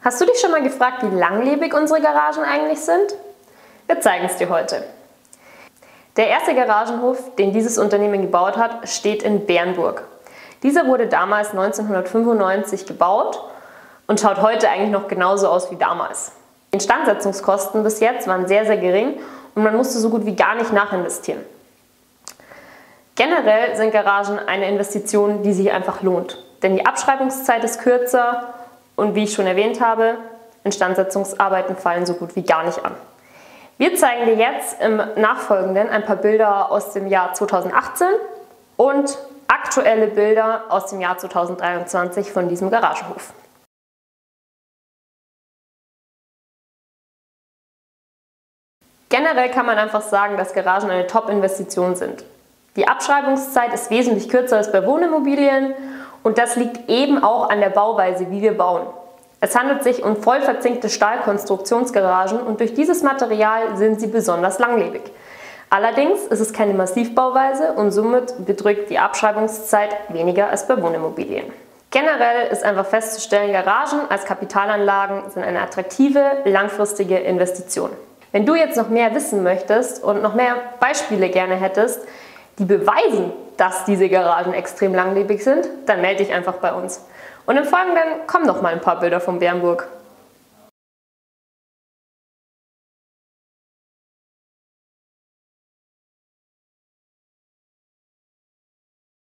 Hast du dich schon mal gefragt, wie langlebig unsere Garagen eigentlich sind? Wir zeigen es dir heute. Der erste Garagenhof, den dieses Unternehmen gebaut hat, steht in Bernburg. Dieser wurde damals 1995 gebaut und schaut heute eigentlich noch genauso aus wie damals. Die Instandsetzungskosten bis jetzt waren sehr, sehr gering und man musste so gut wie gar nicht nachinvestieren. Generell sind Garagen eine Investition, die sich einfach lohnt, denn die Abschreibungszeit ist kürzer und wie ich schon erwähnt habe, Instandsetzungsarbeiten fallen so gut wie gar nicht an. Wir zeigen dir jetzt im Nachfolgenden ein paar Bilder aus dem Jahr 2018 und aktuelle Bilder aus dem Jahr 2023 von diesem Garagenhof. Generell kann man einfach sagen, dass Garagen eine Top-Investition sind. Die Abschreibungszeit ist wesentlich kürzer als bei Wohnimmobilien und das liegt eben auch an der Bauweise, wie wir bauen. Es handelt sich um voll verzinkte Stahlkonstruktionsgaragen und durch dieses Material sind sie besonders langlebig. Allerdings ist es keine Massivbauweise und somit beträgt die Abschreibungszeit weniger als bei Wohnimmobilien. Generell ist einfach festzustellen, Garagen als Kapitalanlagen sind eine attraktive, langfristige Investition. Wenn du jetzt noch mehr wissen möchtest und noch mehr Beispiele gerne hättest, die beweisen, dass diese Garagen extrem langlebig sind, dann melde dich einfach bei uns. Und im Folgenden kommen noch mal ein paar Bilder von Bernburg.